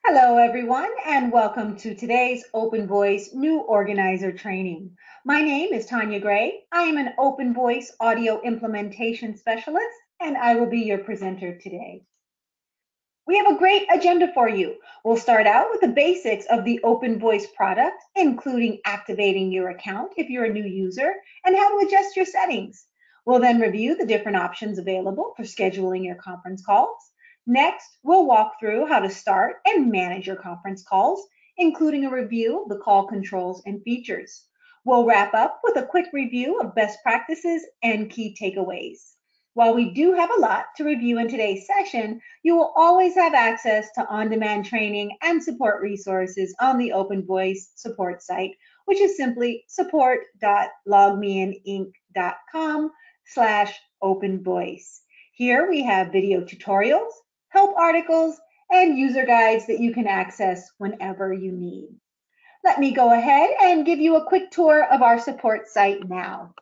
Hello, everyone, and welcome to today's OpenVoice New Organizer Training. My name is Tanya Gray. I am an OpenVoice Audio Implementation Specialist, and I will be your presenter today. We have a great agenda for you. We'll start out with the basics of the OpenVoice product, including activating your account if you're a new user, and how to adjust your settings. We'll then review the different options available for scheduling your conference calls. Next, we'll walk through how to start and manage your conference calls, including a review of the call controls and features. We'll wrap up with a quick review of best practices and key takeaways. While we do have a lot to review in today's session, you will always have access to on-demand training and support resources on the OpenVoice support site, which is simply support.logmeinc.com/openvoice. Here we have video tutorials, help articles, and user guides that you can access whenever you need. Let me go ahead and give you a quick tour of our support site now.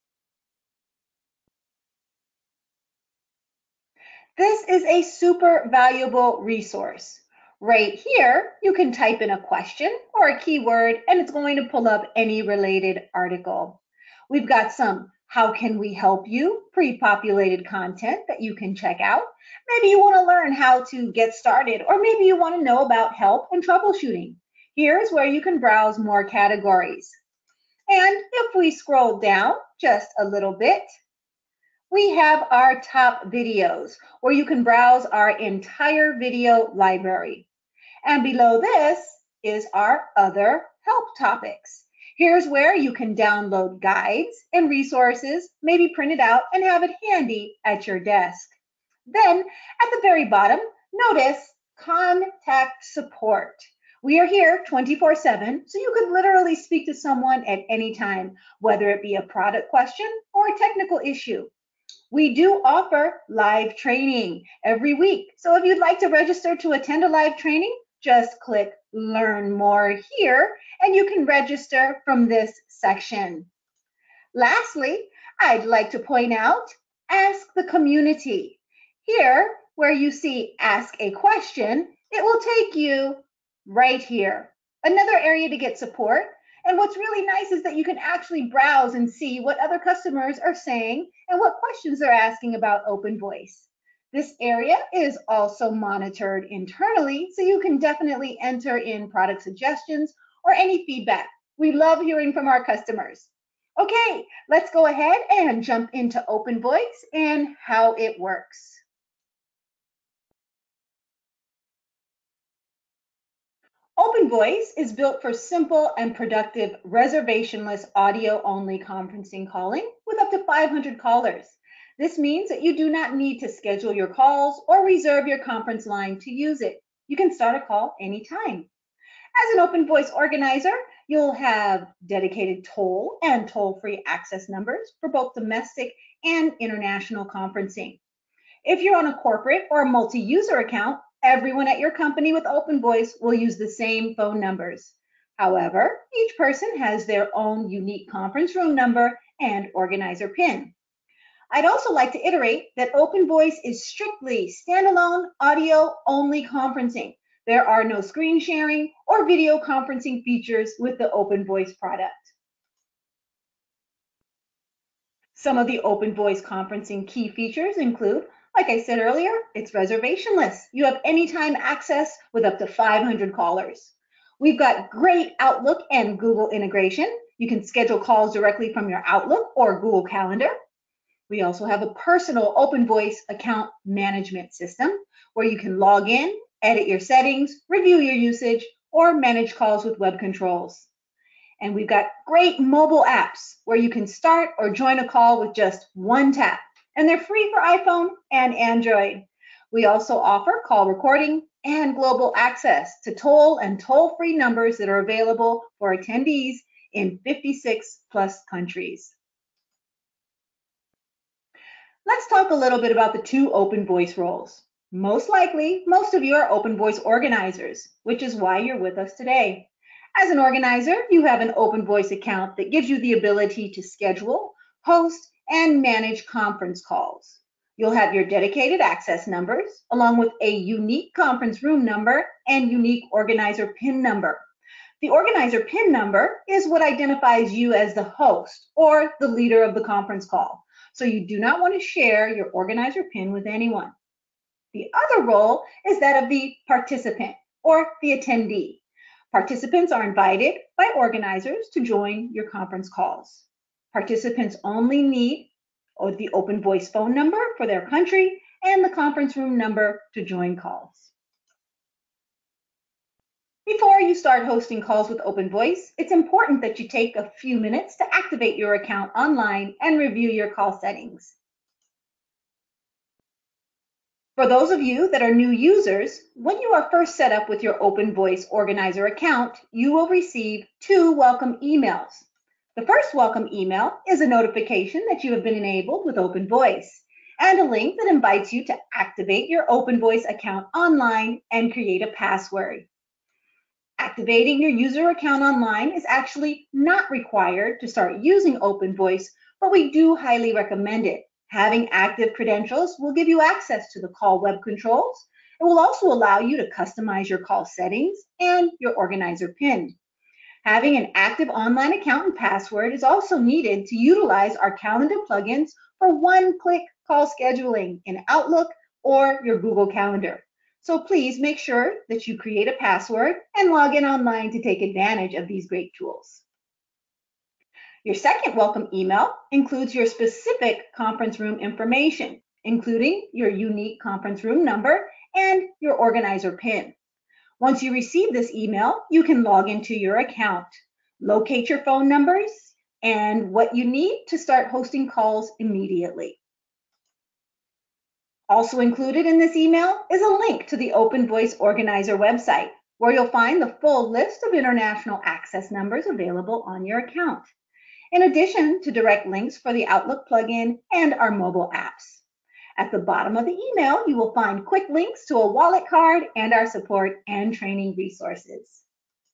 This is a super valuable resource. Right here, you can type in a question or a keyword, and it's going to pull up any related article. We've got some "How can we help you?" pre-populated content that you can check out. Maybe you want to learn how to get started, or maybe you want to know about help and troubleshooting. Here's where you can browse more categories. And if we scroll down just a little bit, we have our top videos where you can browse our entire video library. And below this is our other help topics. Here's where you can download guides and resources, maybe print it out and have it handy at your desk. Then at the very bottom, notice Contact Support. We are here 24/7, so you could literally speak to someone at any time, whether it be a product question or a technical issue. We do offer live training every week. So if you'd like to register to attend a live training, just click Learn More here, and you can register from this section. Lastly, I'd like to point out Ask the Community. Here, where you see Ask a Question, it will take you right here. Another area to get support. And what's really nice is that you can actually browse and see what other customers are saying and what questions they're asking about OpenVoice. This area is also monitored internally, so you can definitely enter in product suggestions or any feedback. We love hearing from our customers. Okay, let's go ahead and jump into OpenVoice and how it works. OpenVoice is built for simple and productive reservationless audio-only conferencing calling with up to 500 callers. This means that you do not need to schedule your calls or reserve your conference line to use it. You can start a call anytime. As an OpenVoice organizer, you'll have dedicated toll and toll-free access numbers for both domestic and international conferencing. If you're on a corporate or multi-user account, everyone at your company with OpenVoice will use the same phone numbers. However, each person has their own unique conference room number and organizer PIN. I'd also like to iterate that OpenVoice is strictly standalone audio-only conferencing. There are no screen sharing or video conferencing features with the OpenVoice product. Some of the OpenVoice conferencing key features include, like I said earlier, it's reservationless. You have anytime access with up to 500 callers. We've got great Outlook and Google integration. You can schedule calls directly from your Outlook or Google Calendar. We also have a personal OpenVoice account management system where you can log in, edit your settings, review your usage, or manage calls with web controls. And we've got great mobile apps where you can start or join a call with just one tap. And they're free for iPhone and Android. We also offer call recording and global access to toll and toll-free numbers that are available for attendees in 56 plus countries. Let's talk a little bit about the two OpenVoice roles. Most likely, most of you are OpenVoice organizers, which is why you're with us today. As an organizer, you have an OpenVoice account that gives you the ability to schedule, host, and manage conference calls. You'll have your dedicated access numbers, along with a unique conference room number and unique organizer PIN number. The organizer PIN number is what identifies you as the host or the leader of the conference call. So you do not want to share your organizer PIN with anyone. The other role is that of the participant or the attendee. Participants are invited by organizers to join your conference calls. Participants only need the OpenVoice phone number for their country and the conference room number to join calls. Before you start hosting calls with OpenVoice, it's important that you take a few minutes to activate your account online and review your call settings. For those of you that are new users, when you are first set up with your OpenVoice organizer account, you will receive 2 welcome emails. The first welcome email is a notification that you have been enabled with OpenVoice and a link that invites you to activate your OpenVoice account online and create a password. Activating your user account online is actually not required to start using OpenVoice, but we do highly recommend it. Having active credentials will give you access to the call web controls. It will also allow you to customize your call settings and your organizer PIN. Having an active online account and password is also needed to utilize our calendar plugins for one-click call scheduling in Outlook or your Google Calendar. So please make sure that you create a password and log in online to take advantage of these great tools. Your second welcome email includes your specific conference room information, including your unique conference room number and your organizer PIN. Once you receive this email, you can log into your account, locate your phone numbers, and what you need to start hosting calls immediately. Also included in this email is a link to the OpenVoice Organizer website, where you'll find the full list of international access numbers available on your account, in addition to direct links for the Outlook plugin and our mobile apps. At the bottom of the email, you will find quick links to a wallet card and our support and training resources.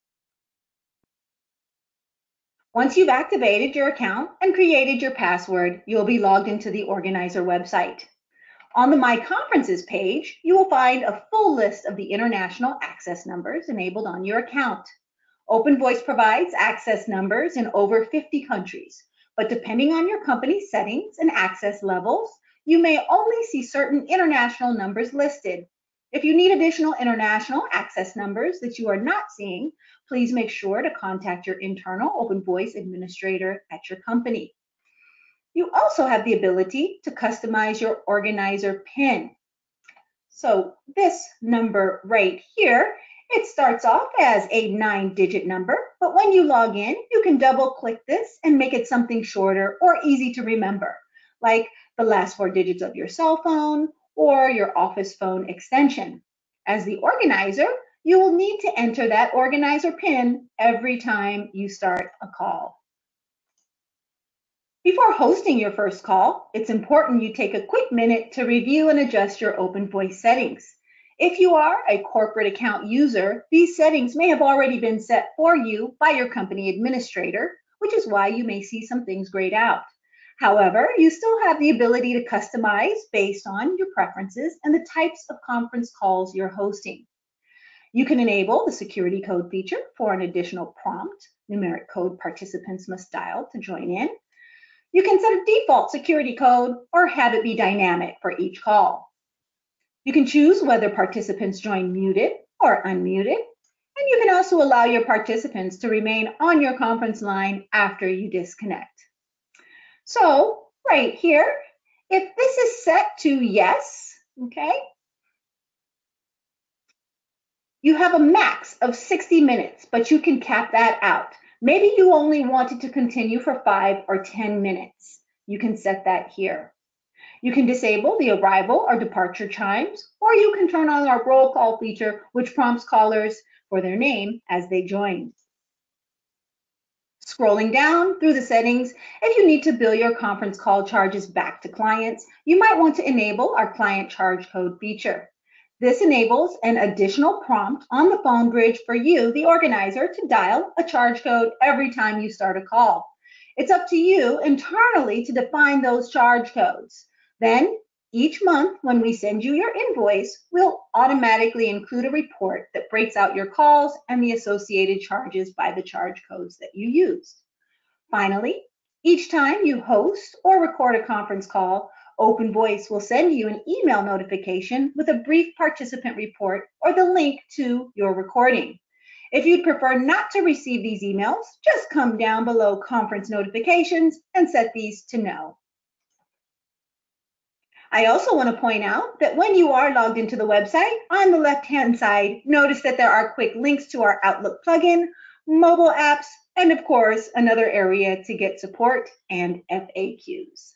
Once you've activated your account and created your password, you'll be logged into the Organizer website. On the My Conferences page, you will find a full list of the international access numbers enabled on your account. OpenVoice provides access numbers in over 50 countries, but depending on your company's settings and access levels, you may only see certain international numbers listed. If you need additional international access numbers that you are not seeing, please make sure to contact your internal OpenVoice administrator at your company. You also have the ability to customize your organizer PIN. So this number right here, it starts off as a 9-digit number, but when you log in, you can double click this and make it something shorter or easy to remember, like the last 4 digits of your cell phone or your office phone extension. As the organizer, you will need to enter that organizer PIN every time you start a call. Before hosting your first call, it's important you take a quick minute to review and adjust your OpenVoice settings. If you are a corporate account user, these settings may have already been set for you by your company administrator, which is why you may see some things grayed out. However, you still have the ability to customize based on your preferences and the types of conference calls you're hosting. You can enable the security code feature for an additional prompt, numeric code participants must dial to join in. You can set a default security code or have it be dynamic for each call. You can choose whether participants join muted or unmuted, and you can also allow your participants to remain on your conference line after you disconnect. So right here, if this is set to yes, okay, you have a max of 60 minutes, but you can cap that out. Maybe you only wanted to continue for 5 or 10 minutes. You can set that here. You can disable the arrival or departure chimes, or you can turn on our roll call feature, which prompts callers for their name as they join. Scrolling down through the settings, if you need to bill your conference call charges back to clients, you might want to enable our client charge code feature. This enables an additional prompt on the phone bridge for you, the organizer, to dial a charge code every time you start a call. It's up to you internally to define those charge codes. Then Each month, when we send you your invoice, we'll automatically include a report that breaks out your calls and the associated charges by the charge codes that you used. Finally, each time you host or record a conference call, OpenVoice will send you an email notification with a brief participant report or the link to your recording. If you'd prefer not to receive these emails, just come down below conference notifications and set these to no. I also want to point out that when you are logged into the website, on the left-hand side, notice that there are quick links to our Outlook plugin, mobile apps, and of course, another area to get support and FAQs.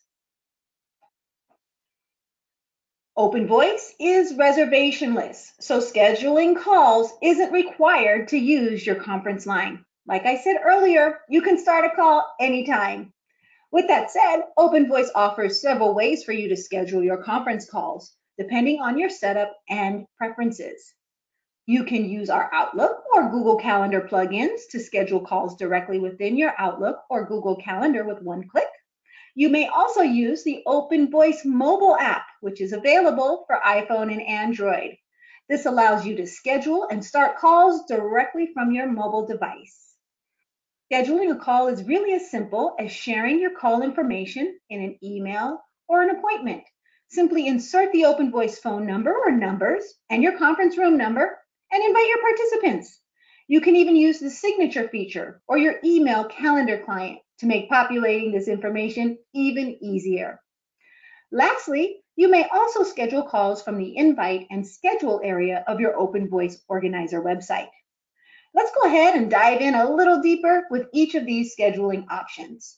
OpenVoice is reservationless, so scheduling calls isn't required to use your conference line. Like I said earlier, you can start a call anytime. With that said, OpenVoice offers several ways for you to schedule your conference calls, depending on your setup and preferences. You can use our Outlook or Google Calendar plugins to schedule calls directly within your Outlook or Google Calendar with one click. You may also use the OpenVoice mobile app, which is available for iPhone and Android. This allows you to schedule and start calls directly from your mobile device. Scheduling a call is really as simple as sharing your call information in an email or an appointment. Simply insert the OpenVoice phone number or numbers and your conference room number and invite your participants. You can even use the signature feature or your email calendar client to make populating this information even easier. Lastly, you may also schedule calls from the invite and schedule area of your OpenVoice organizer website. Let's go ahead and dive in a little deeper with each of these scheduling options.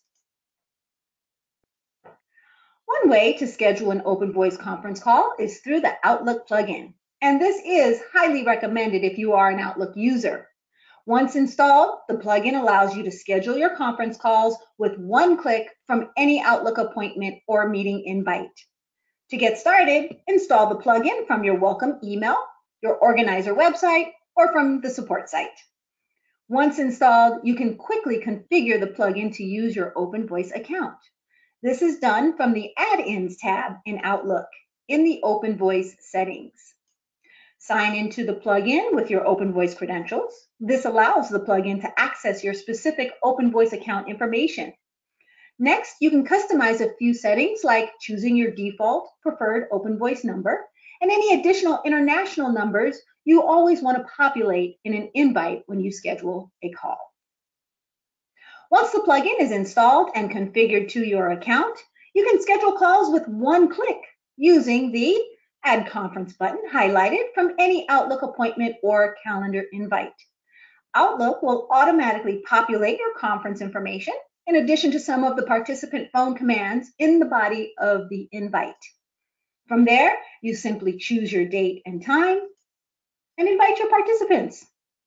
One way to schedule an OpenVoice conference call is through the Outlook plugin, and this is highly recommended if you are an Outlook user. Once installed, the plugin allows you to schedule your conference calls with one click from any Outlook appointment or meeting invite. To get started, install the plugin from your welcome email, your organizer website, or from the support site. Once installed, you can quickly configure the plugin to use your OpenVoice account. This is done from the Add-ins tab in Outlook in the OpenVoice settings. Sign into the plugin with your OpenVoice credentials. This allows the plugin to access your specific OpenVoice account information. Next, you can customize a few settings like choosing your default preferred OpenVoice number and any additional international numbers you always want to populate in an invite when you schedule a call. Once the plugin is installed and configured to your account, you can schedule calls with one click using the Add Conference button highlighted from any Outlook appointment or calendar invite. Outlook will automatically populate your conference information in addition to some of the participant phone commands in the body of the invite. From there, you simply choose your date and time and invite your participants.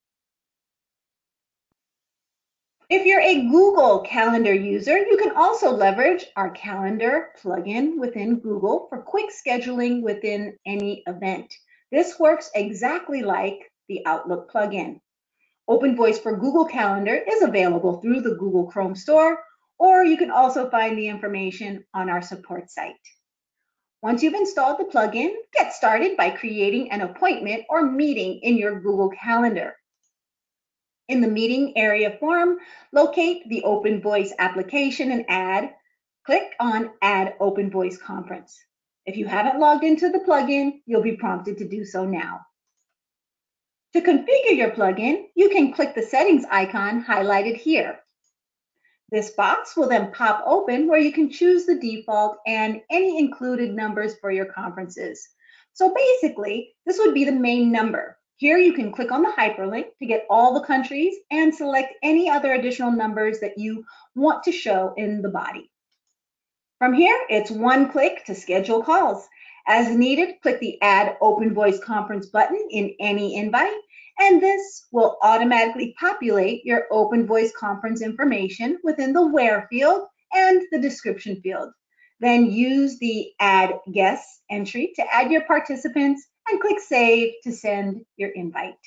If you're a Google Calendar user, you can also leverage our Calendar plugin within Google for quick scheduling within any event. This works exactly like the Outlook plugin. OpenVoice for Google Calendar is available through the Google Chrome Store, or you can also find the information on our support site. Once you've installed the plugin, get started by creating an appointment or meeting in your Google Calendar. In the meeting area form, locate the OpenVoice application and click on Add OpenVoice Conference. If you haven't logged into the plugin, you'll be prompted to do so now. To configure your plugin, you can click the settings icon highlighted here. This box will then pop open where you can choose the default and any included numbers for your conferences. So basically, this would be the main number. Here you can click on the hyperlink to get all the countries and select any other additional numbers that you want to show in the body. From here, it's one click to schedule calls. As needed, click the Add OpenVoice Conference button in any invite, and this will automatically populate your OpenVoice conference information within the Where field and the description field. Then use the Add Guests entry to add your participants and click Save to send your invite.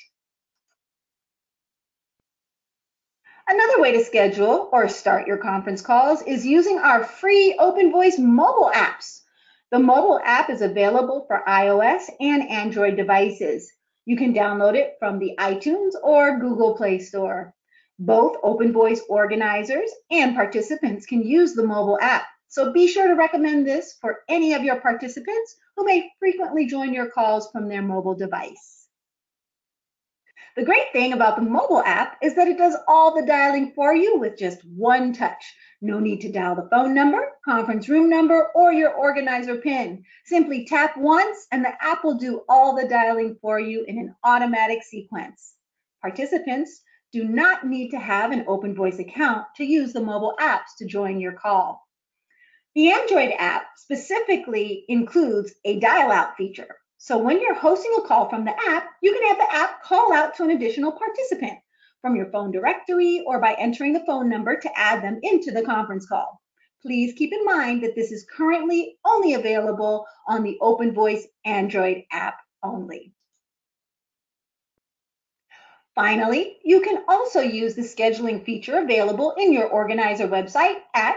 Another way to schedule or start your conference calls is using our free OpenVoice mobile apps. The mobile app is available for iOS and Android devices. You can download it from the iTunes or Google Play Store. Both OpenVoice organizers and participants can use the mobile app, so be sure to recommend this for any of your participants who may frequently join your calls from their mobile device. The great thing about the mobile app is that it does all the dialing for you with just one touch. No need to dial the phone number, conference room number, or your organizer PIN. Simply tap once and the app will do all the dialing for you in an automatic sequence. Participants do not need to have an OpenVoice account to use the mobile apps to join your call. The Android app specifically includes a dial-out feature. So when you're hosting a call from the app, you can have the app call out to an additional participant from your phone directory or by entering the phone number to add them into the conference call. Please keep in mind that this is currently only available on the OpenVoice Android app only. Finally, you can also use the scheduling feature available in your organizer website at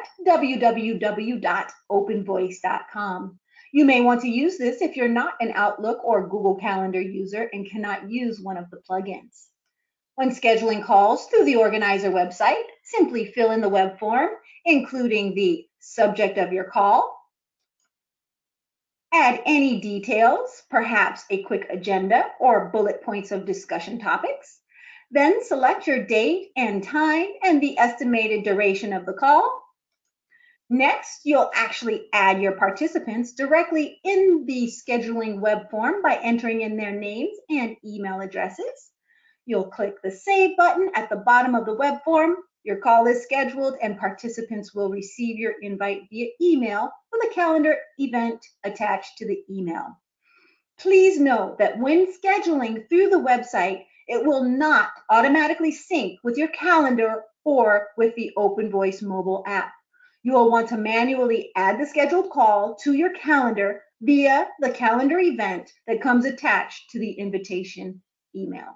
www.openvoice.com. You may want to use this if you're not an Outlook or Google Calendar user and cannot use one of the plugins. When scheduling calls through the organizer website, simply fill in the web form, including the subject of your call. Add any details, perhaps a quick agenda or bullet points of discussion topics. Then select your date and time and the estimated duration of the call. Next, you'll actually add your participants directly in the scheduling web form by entering in their names and email addresses. You'll click the Save button at the bottom of the web form. Your call is scheduled and participants will receive your invite via email with a calendar event attached to the email. Please note that when scheduling through the website, it will not automatically sync with your calendar or with the OpenVoice mobile app. You will want to manually add the scheduled call to your calendar via the calendar event that comes attached to the invitation email.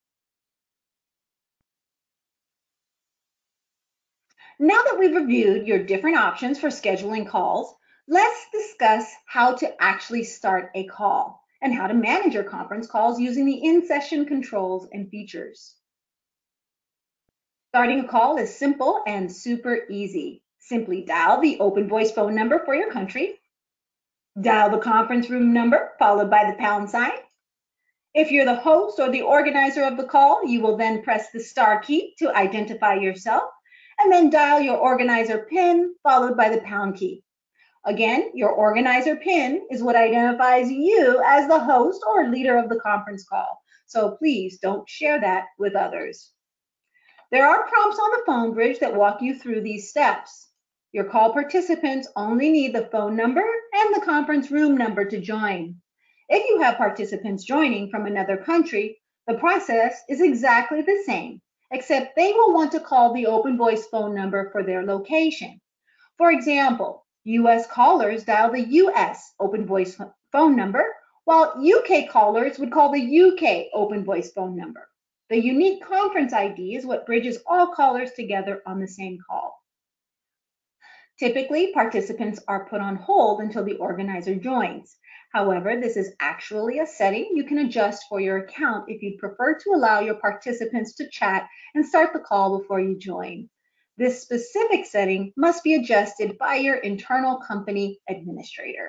Now that we've reviewed your different options for scheduling calls, let's discuss how to actually start a call and how to manage your conference calls using the in-session controls and features. Starting a call is simple and super easy. Simply dial the OpenVoice phone number for your country, dial the conference room number followed by the pound sign. If you're the host or the organizer of the call, you will then press the star key to identify yourself and then dial your organizer PIN followed by the pound key. Again, your organizer PIN is what identifies you as the host or leader of the conference call. So please don't share that with others. There are prompts on the phone bridge that walk you through these steps. Your call participants only need the phone number and the conference room number to join. If you have participants joining from another country, the process is exactly the same, except they will want to call the OpenVoice phone number for their location. For example, US callers dial the US OpenVoice phone number, while UK callers would call the UK OpenVoice phone number. The unique conference ID is what bridges all callers together on the same call. Typically, participants are put on hold until the organizer joins. However, this is actually a setting you can adjust for your account if you'd prefer to allow your participants to chat and start the call before you join. This specific setting must be adjusted by your internal company administrator.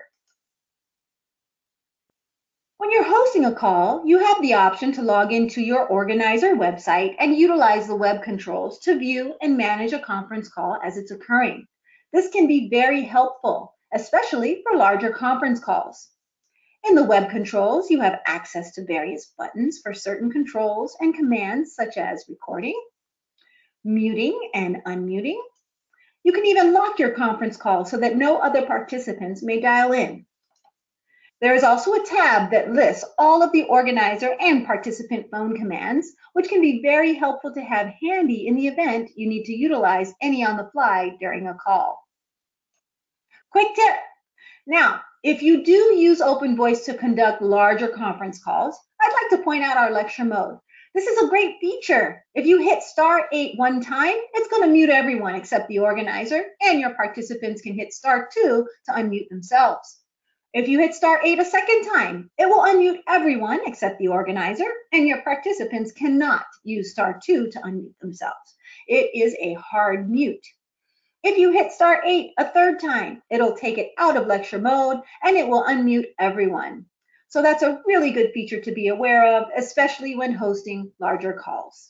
When you're hosting a call, you have the option to log into your organizer website and utilize the web controls to view and manage a conference call as it's occurring. This can be very helpful, especially for larger conference calls. In the web controls, you have access to various buttons for certain controls and commands such as recording, muting and unmuting. You can even lock your conference call so that no other participants may dial in. There is also a tab that lists all of the organizer and participant phone commands, which can be very helpful to have handy in the event you need to utilize any on the fly during a call. Quick tip. Now, if you do use OpenVoice to conduct larger conference calls, I'd like to point out our lecture mode. This is a great feature. If you hit *8 one time, it's going to mute everyone except the organizer, and your participants can hit *2 to unmute themselves. If you hit *8 a second time, it will unmute everyone except the organizer, and your participants cannot use *2 to unmute themselves. It is a hard mute. If you hit *8 a third time, it'll take it out of lecture mode and it will unmute everyone. So that's a really good feature to be aware of, especially when hosting larger calls.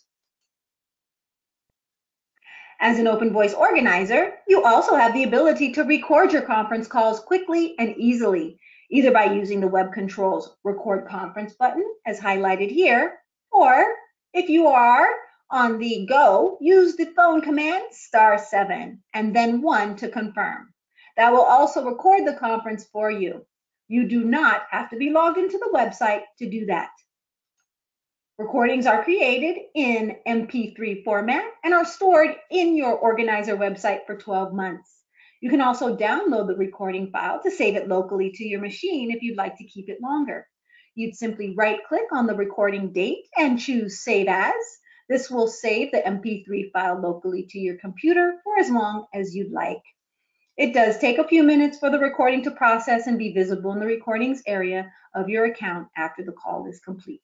As an OpenVoice organizer, you also have the ability to record your conference calls quickly and easily, either by using the Web Controls Record Conference button, as highlighted here, or if you are on the go, use the phone command *7 and then 1 to confirm. That will also record the conference for you. You do not have to be logged into the website to do that. Recordings are created in MP3 format and are stored in your organizer website for 12 months. You can also download the recording file to save it locally to your machine if you'd like to keep it longer. You'd simply right-click on the recording date and choose Save As. This will save the MP3 file locally to your computer for as long as you'd like. It does take a few minutes for the recording to process and be visible in the recordings area of your account after the call is complete.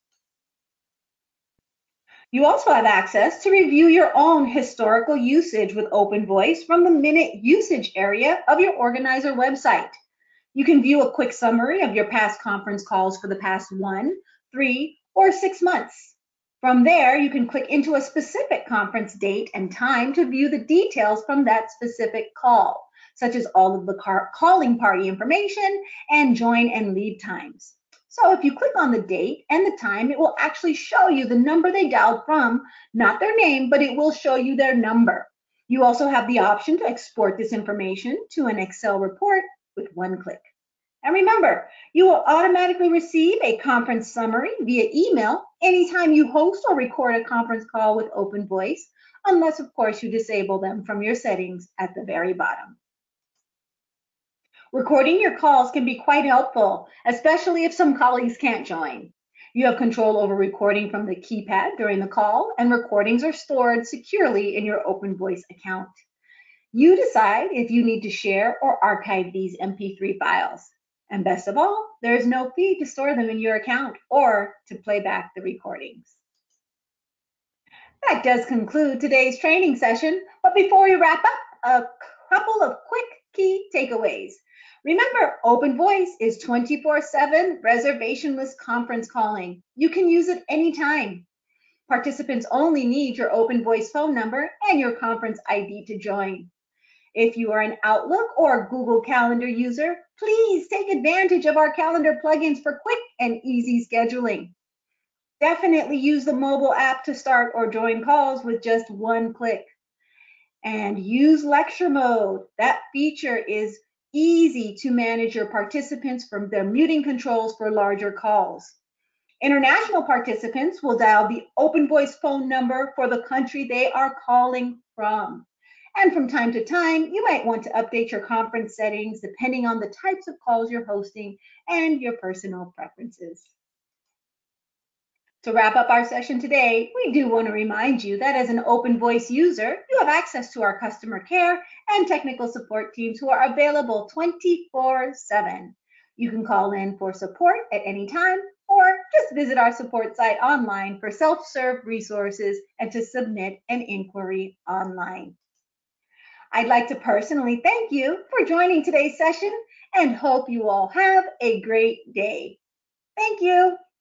You also have access to review your own historical usage with OpenVoice from the minute usage area of your organizer website. You can view a quick summary of your past conference calls for the past 1, 3, or 6 months. From there, you can click into a specific conference date and time to view the details from that specific call, such as all of the calling party information and join and leave times. So if you click on the date and the time, it will actually show you the number they dialed from, not their name, but it will show you their number. You also have the option to export this information to an Excel report with one click. And remember, you will automatically receive a conference summary via email anytime you host or record a conference call with OpenVoice, unless, of course, you disable them from your settings at the very bottom. Recording your calls can be quite helpful, especially if some colleagues can't join. You have control over recording from the keypad during the call, and recordings are stored securely in your OpenVoice account. You decide if you need to share or archive these MP3 files. And best of all, there is no fee to store them in your account or to play back the recordings. That does conclude today's training session, but before we wrap up, a couple of quick key takeaways. Remember, OpenVoice is 24/7 reservationless conference calling. You can use it anytime. Participants only need your OpenVoice phone number and your conference ID to join. If you are an Outlook or Google Calendar user, please take advantage of our calendar plugins for quick and easy scheduling. Definitely use the mobile app to start or join calls with just one click. And use lecture mode. That feature is easy to manage your participants from their muting controls for larger calls. International participants will dial the OpenVoice phone number for the country they are calling from. And from time to time, you might want to update your conference settings depending on the types of calls you're hosting and your personal preferences. To wrap up our session today, we do want to remind you that as an OpenVoice user, you have access to our customer care and technical support teams who are available 24/7. You can call in for support at any time or just visit our support site online for self-serve resources and to submit an inquiry online. I'd like to personally thank you for joining today's session and hope you all have a great day. Thank you.